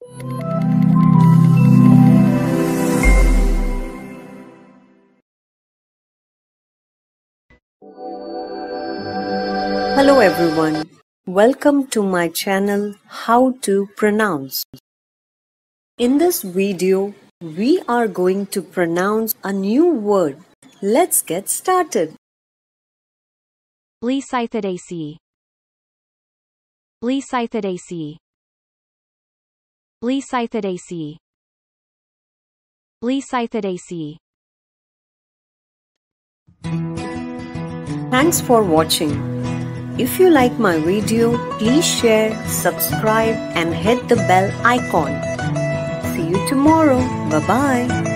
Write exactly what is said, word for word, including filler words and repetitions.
Hello everyone, welcome to my channel How to Pronounce. In this video, we are going to pronounce a new word. Let's get started. Lecythidaceae. Lecythidaceae. Lecythidaceae. Lecythidaceae. Thanks for watching. If you like my video, please share, subscribe and hit the bell icon. See you tomorrow. Bye-bye.